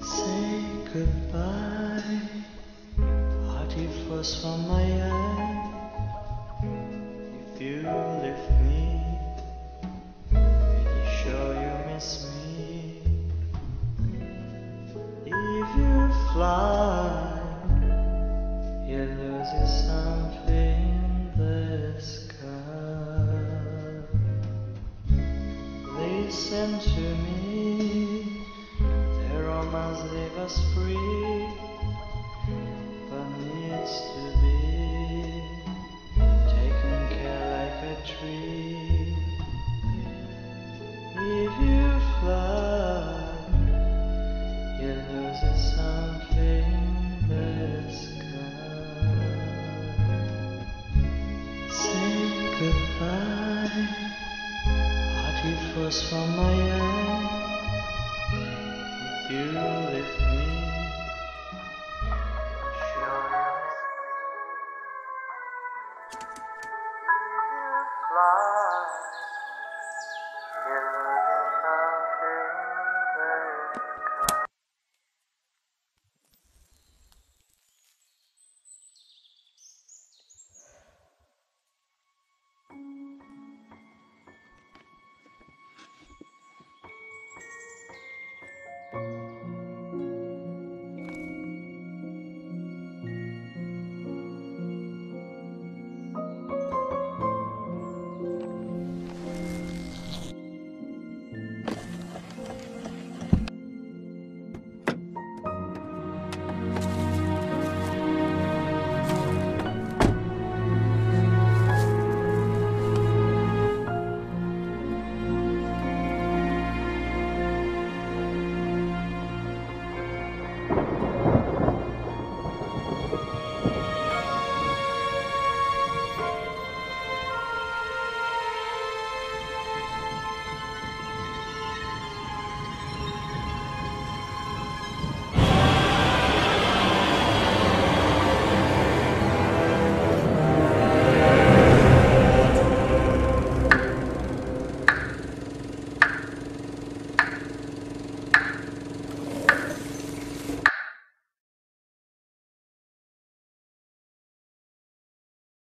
Say goodbye, hearty frost from my eye. If you leave me, pretty sure you miss me. If you fly, you lose something in the sky. Listen to me, the romance leave us free.